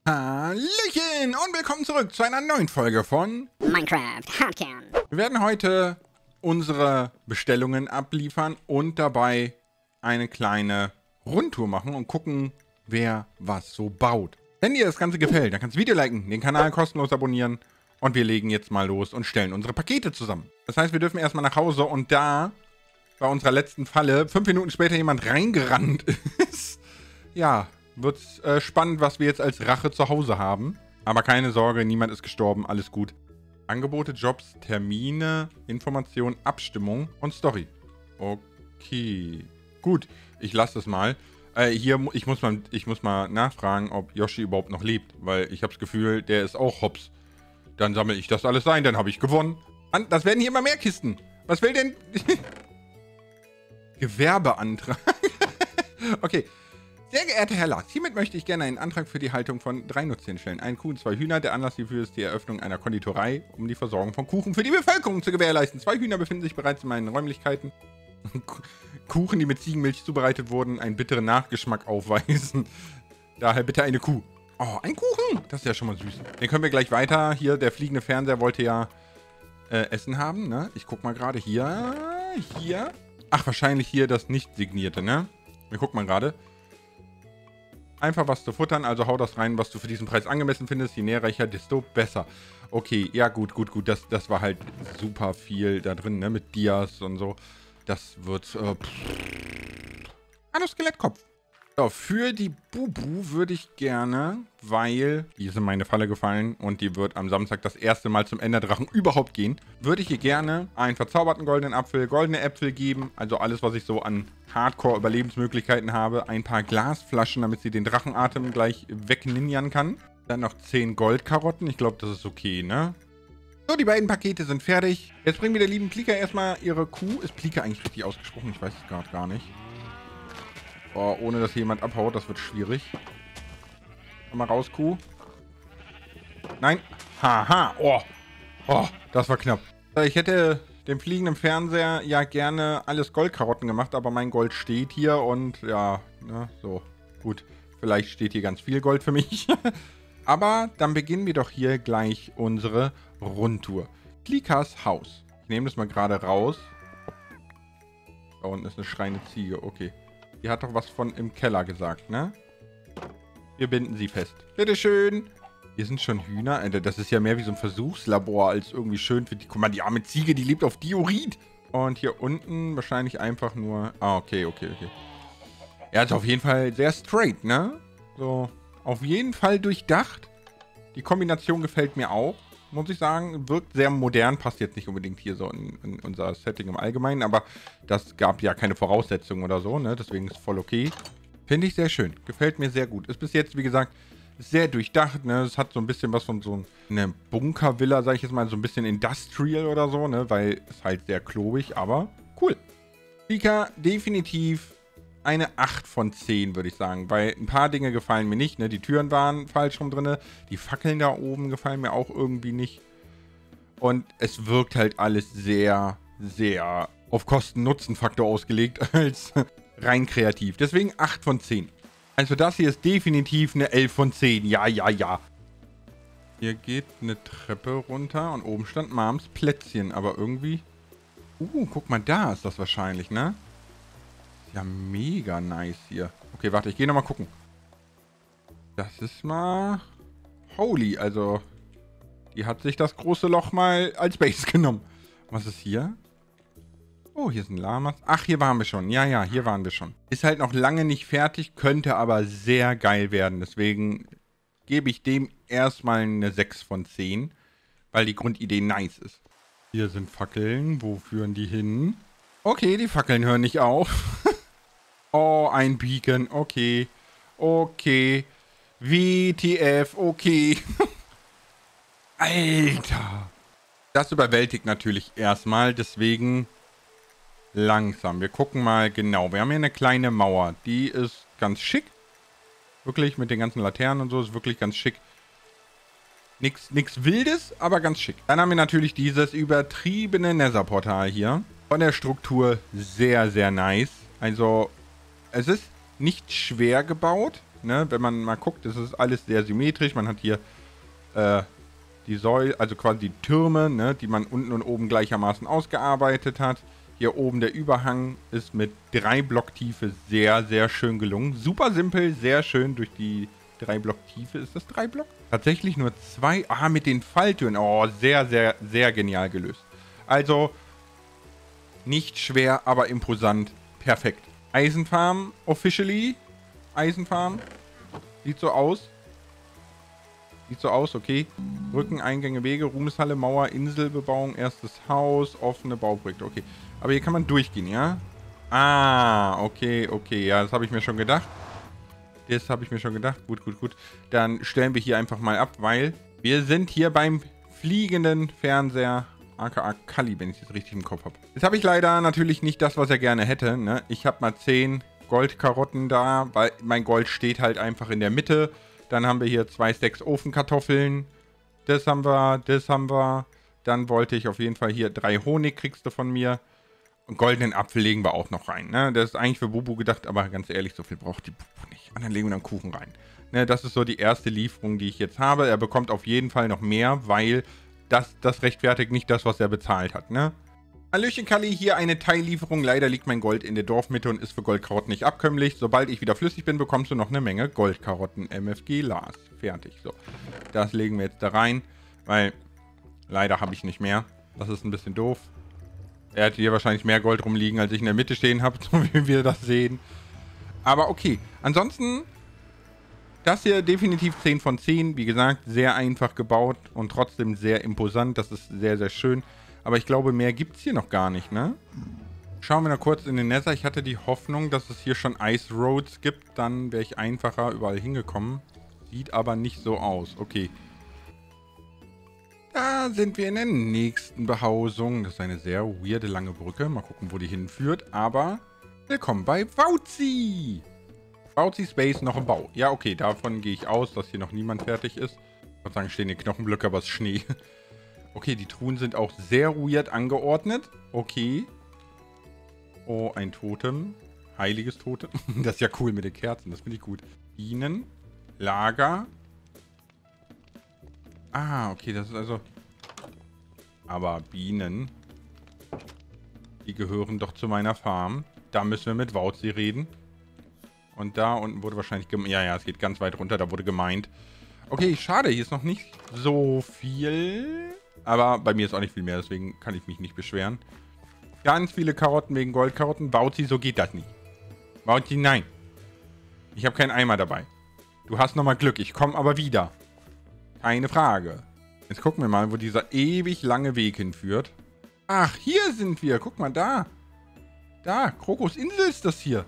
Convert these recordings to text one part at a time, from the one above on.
Hallöchen und willkommen zurück zu einer neuen Folge von Minecraft Hardkern. Wir werden heute unsere Bestellungen abliefern und dabei eine kleine Rundtour machen und gucken, wer was so baut. Wenn dir das Ganze gefällt, dann kannst du das Video liken, den Kanal kostenlos abonnieren und wir legen jetzt mal los und stellen unsere Pakete zusammen. Das heißt, wir dürfen erstmal nach Hause und da bei unserer letzten Falle 5 Minuten später jemand reingerannt ist, ja, wird's spannend, was wir jetzt als Rache zu Hause haben. Aber keine Sorge, niemand ist gestorben, alles gut. Angebote, Jobs, Termine, Information, Abstimmung und Story. Okay. Gut, ich lasse es mal. Ich muss mal nachfragen, ob Yoshi überhaupt noch lebt, weil ich habe das Gefühl, der ist auch hops. Dann sammle ich das alles ein, dann habe ich gewonnen. Das werden hier immer mehr Kisten. Was will denn... Gewerbeantrag. Okay. Sehr geehrter Herr Lars, hiermit möchte ich gerne einen Antrag für die Haltung von 3 Nutztieren stellen. Ein Kuh und 2 Hühner. Der Anlass hierfür ist die Eröffnung einer Konditorei, um die Versorgung von Kuchen für die Bevölkerung zu gewährleisten. 2 Hühner befinden sich bereits in meinen Räumlichkeiten. Kuchen, die mit Ziegenmilch zubereitet wurden, einen bitteren Nachgeschmack aufweisen. Daher bitte eine Kuh. Oh, ein Kuchen! Das ist ja schon mal süß. Den können wir gleich weiter. Hier, der fliegende Fernseher wollte ja Essen haben, ne? Ich guck mal gerade hier. Hier. Ach, wahrscheinlich hier das nicht signierte, ne? Wir gucken mal gerade. Einfach was zu futtern, also hau das rein, was du für diesen Preis angemessen findest. Je nährreicher, desto besser. Okay, ja gut. Das war halt super viel da drin, ne? Mit Dias und so. Das wird... Hallo Skelettkopf. So, für die Bubu würde ich gerne, weil die ist in meine Falle gefallen und die wird am Samstag das erste Mal zum Enderdrachen überhaupt gehen, würde ich ihr gerne einen verzauberten goldenen Apfel, goldene Äpfel geben, also alles, was ich so an Hardcore-Überlebensmöglichkeiten habe, ein paar Glasflaschen, damit sie den Drachenatem gleich wegninjern kann, dann noch 10 Goldkarotten, ich glaube, das ist okay, ne? So, die beiden Pakete sind fertig. Jetzt bringen wir der lieben Plika erstmal ihre Kuh. Ist Plika eigentlich richtig ausgesprochen? Ich weiß es gerade gar nicht. Oh, ohne dass hier jemand abhaut, das wird schwierig. Komm mal raus, Kuh. Nein. Haha. Oh, das war knapp. Ich hätte dem fliegenden Fernseher ja gerne alles Goldkarotten gemacht, aber mein Gold steht hier und ja, ne, so. Gut, vielleicht steht hier ganz viel Gold für mich. Aber dann beginnen wir doch hier gleich unsere Rundtour. Plikas Haus. Ich nehme das mal gerade raus. Da unten ist eine schreiende Ziege, okay. Die hat doch was von im Keller gesagt, ne? Wir binden sie fest. Bitteschön. Hier sind schon Hühner. Alter, das ist ja mehr wie so ein Versuchslabor als irgendwie schön für die... Guck mal, die arme Ziege, die lebt auf Diorit. Und hier unten wahrscheinlich einfach nur... Ah, okay. Er ist auf jeden Fall sehr straight, ne? So, auf jeden Fall durchdacht. Die Kombination gefällt mir auch, muss ich sagen. Wirkt sehr modern, passt jetzt nicht unbedingt hier so in unser Setting im Allgemeinen, aber das gab ja keine Voraussetzungen oder so, ne? Deswegen ist voll okay. Finde ich sehr schön. Gefällt mir sehr gut. Ist bis jetzt, wie gesagt, sehr durchdacht, ne? Es hat so ein bisschen was von so einer Bunkervilla, sag ich jetzt mal, so ein bisschen Industrial oder so, ne? Weil es halt sehr klobig, aber cool. Pika, definitiv eine 8 von 10, würde ich sagen. Weil ein paar Dinge gefallen mir nicht, ne? Die Türen waren falsch rum drin. Die Fackeln da oben gefallen mir auch irgendwie nicht. Und es wirkt halt alles sehr, sehr auf Kosten-Nutzen-Faktor ausgelegt als rein kreativ. Deswegen 8 von 10. Also das hier ist definitiv eine 11 von 10. Ja. Hier geht eine Treppe runter und oben stand Mams Plätzchen. Aber irgendwie... guck mal, da ist das wahrscheinlich, ne? Ja, mega nice hier. Okay, warte, ich gehe nochmal gucken. Das ist mal... Holy, also... Die hat sich das große Loch mal als Base genommen. Was ist hier? Oh, hier sind Lamas. Ach, hier waren wir schon. Ja, hier waren wir schon. Ist halt noch lange nicht fertig, könnte aber sehr geil werden. Deswegen gebe ich dem erstmal eine 6 von 10. Weil die Grundidee nice ist. Hier sind Fackeln. Wo führen die hin? Okay, die Fackeln hören nicht auf. Oh, ein Beacon. Okay. WTF. Okay. Alter. Das überwältigt natürlich erstmal. Deswegen langsam. Wir gucken mal genau. Wir haben hier eine kleine Mauer. Die ist ganz schick. Wirklich mit den ganzen Laternen und so. Ist wirklich ganz schick. Nix Wildes, aber ganz schick. Dann haben wir natürlich dieses übertriebene Nether-Portal hier. Von der Struktur sehr, sehr nice. Also... Es ist nicht schwer gebaut. ne? Wenn man mal guckt, das ist alles sehr symmetrisch. Man hat hier die Säule, also quasi die Türme, ne? Die man unten und oben gleichermaßen ausgearbeitet hat. Hier oben der Überhang ist mit 3 Blocktiefe sehr, sehr schön gelungen. Super simpel, sehr schön durch die 3 Blocktiefe. Ist das 3 Block? Tatsächlich nur 2. Ah, mit den Falltüren. Oh, sehr, sehr, sehr genial gelöst. Also, nicht schwer, aber imposant. Perfekt. Eisenfarm, officially. Eisenfarm. Sieht so aus. Sieht so aus, okay. Brücken, Eingänge, Wege, Ruhmeshalle, Mauer, Inselbebauung, erstes Haus, offene Bauprojekte. Okay. Aber hier kann man durchgehen, ja? Ah, okay, okay. Ja, das habe ich mir schon gedacht. Das habe ich mir schon gedacht. Gut, gut, gut. Dann stellen wir hier einfach mal ab, weil wir sind hier beim fliegenden Fernseher, aka Kali, wenn ich es jetzt richtig im Kopf habe. Jetzt habe ich leider natürlich nicht das, was er gerne hätte, ne? Ich habe mal 10 Goldkarotten da, weil mein Gold steht halt einfach in der Mitte. Dann haben wir hier 2 Stacks Ofenkartoffeln. Das haben wir, das haben wir. Dann wollte ich auf jeden Fall hier 3 Honig kriegst du von mir. Und goldenen Apfel legen wir auch noch rein. Ne? Das ist eigentlich für Bubu gedacht, aber ganz ehrlich, so viel braucht die Bubu nicht. Und dann legen wir dann Kuchen rein. Ne, das ist so die erste Lieferung, die ich jetzt habe. Er bekommt auf jeden Fall noch mehr, weil das rechtfertigt nicht das, was er bezahlt hat. Ne? Hallöchen Kali, hier eine Teillieferung. Leider liegt mein Gold in der Dorfmitte und ist für Goldkarotten nicht abkömmlich. Sobald ich wieder flüssig bin, bekommst du noch eine Menge Goldkarotten. MFG Lars. Fertig. So, das legen wir jetzt da rein, weil leider habe ich nicht mehr. Das ist ein bisschen doof. Er hätte hier wahrscheinlich mehr Gold rumliegen, als ich in der Mitte stehen habe, so wie wir das sehen. Aber okay. Ansonsten, das hier definitiv 10 von 10. Wie gesagt, sehr einfach gebaut und trotzdem sehr imposant. Das ist sehr, sehr schön. Aber ich glaube, mehr gibt es hier noch gar nicht, ne? Schauen wir noch kurz in den Nether. Ich hatte die Hoffnung, dass es hier schon Ice Roads gibt. Dann wäre ich einfacher überall hingekommen. Sieht aber nicht so aus. Okay. Da sind wir in der nächsten Behausung. Das ist eine sehr weirde lange Brücke. Mal gucken, wo die hinführt. Aber willkommen bei Wauzi. Wauzi Space noch im Bau. Ja, okay, davon gehe ich aus, dass hier noch niemand fertig ist. Ich würde sagen, stehen hier Knochenblöcke, aber es ist Schnee. Okay, die Truhen sind auch sehr weird angeordnet. Okay. Oh, ein Totem. Heiliges Totem. Das ist ja cool mit den Kerzen, das finde ich gut. Bienen. Lager. Ah, okay, das ist also... Aber Bienen, die gehören doch zu meiner Farm. Da müssen wir mit Wauzi reden. Und da unten wurde wahrscheinlich... Ja, es geht ganz weit runter, da wurde gemeint. Okay, schade, hier ist noch nicht so viel. Aber bei mir ist auch nicht viel mehr, deswegen kann ich mich nicht beschweren. Ganz viele Karotten wegen Goldkarotten. Wauzi, so geht das nicht. Wauzi, nein. Ich habe keinen Eimer dabei. Du hast nochmal Glück, ich komme aber wieder. Keine Frage. Jetzt gucken wir mal, wo dieser ewig lange Weg hinführt. Ach, hier sind wir. Guck mal, da. Da, Krokosinsel ist das hier.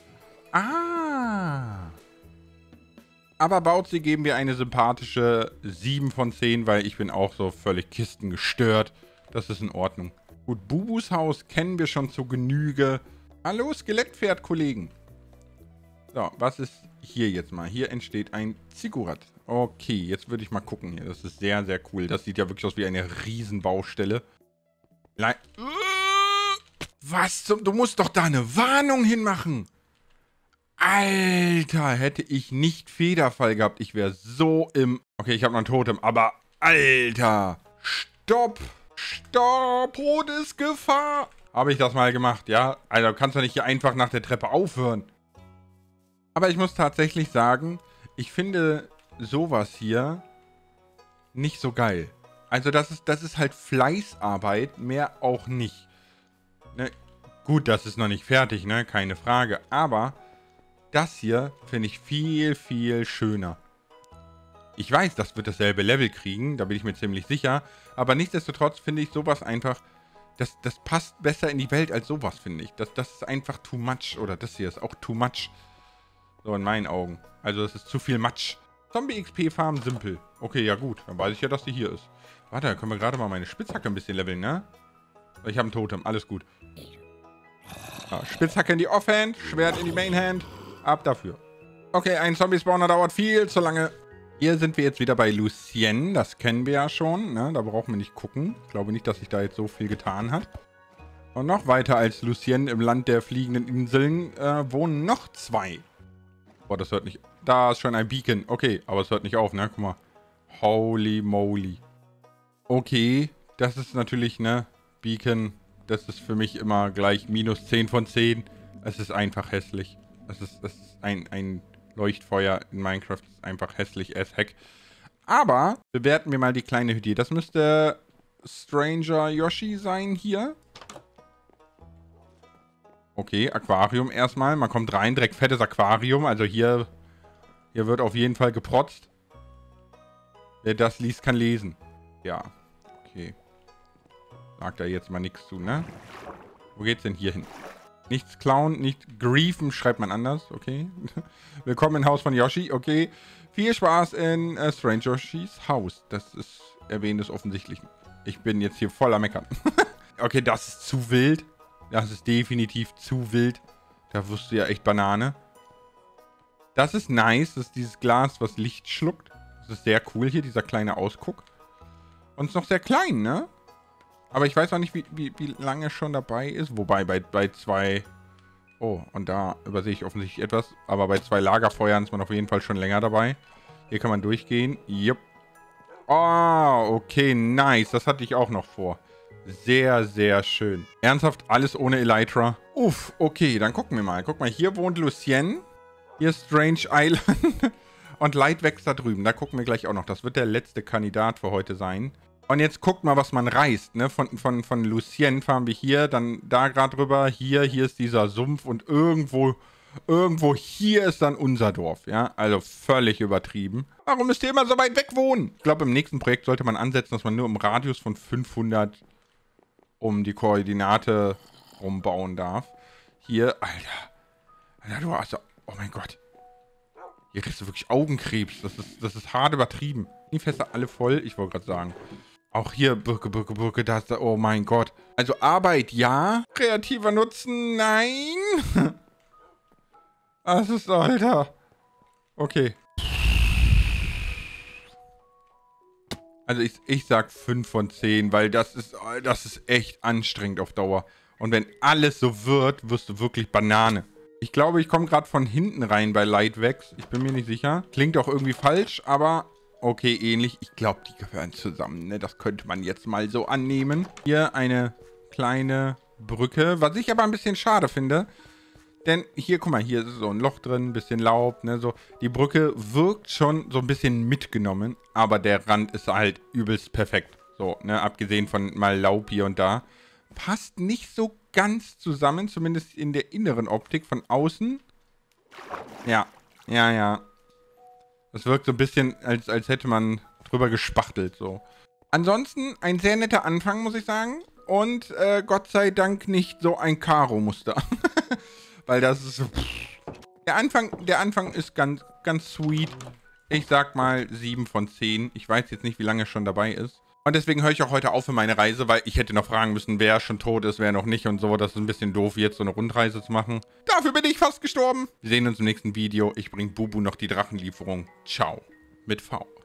Ah. Aber Wauzi geben wir eine sympathische 7 von 10, weil ich bin auch so völlig kistengestört. Das ist in Ordnung. Gut, Bubus Haus kennen wir schon zu Genüge. Hallo, Skelettpferd, Kollegen. So, was ist hier jetzt mal? Hier entsteht ein Ziggurat. Okay, jetzt würde ich mal gucken hier. Das ist sehr, sehr cool. Das sieht ja wirklich aus wie eine Riesenbaustelle. Was zum... Du musst doch da eine Warnung hinmachen. Alter, hätte ich nicht Federfall gehabt, ich wäre so im... Okay, ich habe noch ein Totem, aber... Alter! Stopp! Stopp! Todesgefahr! Habe ich das mal gemacht, ja? Also kannst du nicht hier einfach nach der Treppe aufhören. Aber ich muss tatsächlich sagen, ich finde sowas hier nicht so geil. Also das ist halt Fleißarbeit, mehr auch nicht. Ne? Gut, das ist noch nicht fertig, ne? Keine Frage. Aber das hier finde ich viel, viel schöner. Ich weiß, das wird dasselbe Level kriegen, da bin ich mir ziemlich sicher. Aber nichtsdestotrotz finde ich sowas einfach... Das passt besser in die Welt als sowas, finde ich. Das ist einfach too much. Oder das hier ist auch too much. So in meinen Augen. Also das ist zu viel Matsch. Zombie XP Farm simpel. Okay, ja gut. Dann weiß ich ja, dass die hier ist. Warte, da können wir gerade mal meine Spitzhacke ein bisschen leveln, ne? Ich habe ein Totem. Alles gut. Ja, Spitzhacke in die Offhand. Schwert in die Mainhand. Ab dafür. Okay, ein Zombie-Spawner dauert viel zu lange. Hier sind wir jetzt wieder bei Lucien. Das kennen wir ja schon, ne? Da brauchen wir nicht gucken. Ich glaube nicht, dass sich da jetzt so viel getan hat. Und noch weiter als Lucien im Land der fliegenden Inseln wohnen noch 2. Boah, das hört nicht... Da ist schon ein Beacon. Okay, aber es hört nicht auf, ne? Guck mal. Holy moly. Okay, das ist natürlich, ne? Beacon, das ist für mich immer gleich minus 10 von 10. Es ist einfach hässlich. Es ist ein Leuchtfeuer in Minecraft. Das ist einfach hässlich as heck. Aber bewerten wir mal die kleine Hütte. Das müsste Stranger Yoshi sein hier. Okay, Aquarium erstmal. Man kommt rein, direkt fettes Aquarium. Also hier wird auf jeden Fall geprotzt. Wer das liest, kann lesen. Ja, okay. Sagt da jetzt mal nichts zu, ne? Wo geht's denn hier hin? Nichts klauen, nicht griefen, schreibt man anders, okay. Willkommen im Haus von Yoshi, okay. Viel Spaß in Strange Yoshis Haus. Das ist erwähnt ist offensichtlich. Ich bin jetzt hier voller Meckern. Okay, das ist zu wild. Das ist definitiv zu wild. Da wirst du ja echt Banane. Das ist nice. Das ist dieses Glas, was Licht schluckt. Das ist sehr cool hier, dieser kleine Ausguck. Und ist noch sehr klein, ne? Aber ich weiß auch nicht, wie lange schon dabei ist. Wobei, bei 2... Oh, und da übersehe ich offensichtlich etwas. Aber bei 2 Lagerfeuern ist man auf jeden Fall schon länger dabei. Hier kann man durchgehen. Jupp. Oh, okay, nice. Das hatte ich auch noch vor. Sehr, sehr schön. Ernsthaft, alles ohne Elytra. Uff, okay, dann gucken wir mal. Guck mal, hier wohnt Lucien. Hier ist Strange Island. Und Light wächst da drüben. Da gucken wir gleich auch noch. Das wird der letzte Kandidat für heute sein. Und jetzt guckt mal, was man reist. Ne? Von Lucien fahren wir hier, dann da gerade drüber. Hier ist dieser Sumpf und irgendwo hier ist dann unser Dorf. Ja, also völlig übertrieben. Warum müsst ihr immer so weit weg wohnen? Ich glaube, im nächsten Projekt sollte man ansetzen, dass man nur im Radius von 500 um die Koordinate rumbauen darf. Hier, Alter, du hast... Oh mein Gott. Hier kriegst du wirklich Augenkrebs. Das ist hart übertrieben. Die Fässer alle voll, ich wollte gerade sagen. Auch hier, Birke, da ist... Oh mein Gott. Also Arbeit, ja. Kreativer Nutzen, nein. Das ist... Alter. Okay. Also ich sag 5 von 10, weil das ist echt anstrengend auf Dauer. Und wenn alles so wird, wirst du wirklich Banane. Ich glaube, ich komme gerade von hinten rein bei Lightwex. Ich bin mir nicht sicher. Klingt auch irgendwie falsch, aber okay, ähnlich. Ich glaube, die gehören zusammen, ne? Das könnte man jetzt mal so annehmen. Hier eine kleine Brücke, was ich aber ein bisschen schade finde. Denn hier, guck mal, hier ist so ein Loch drin, ein bisschen Laub, ne, so. Die Brücke wirkt schon so ein bisschen mitgenommen, aber der Rand ist halt übelst perfekt. So, ne, abgesehen von mal Laub hier und da. Passt nicht so ganz zusammen, zumindest in der inneren Optik von außen. Ja. Das wirkt so ein bisschen, als hätte man drüber gespachtelt, so. Ansonsten ein sehr netter Anfang, muss ich sagen. Und Gott sei Dank nicht so ein Karo-Muster. Weil das ist so... Der Anfang ist ganz sweet. Ich sag mal 7 von 10. Ich weiß jetzt nicht, wie lange er schon dabei ist. Und deswegen höre ich auch heute auf für meine Reise, weil ich hätte noch fragen müssen, wer schon tot ist, wer noch nicht und so. Das ist ein bisschen doof, jetzt so eine Rundreise zu machen. Dafür bin ich fast gestorben. Wir sehen uns im nächsten Video. Ich bringe Bubu noch die Drachenlieferung. Ciao. Mit V.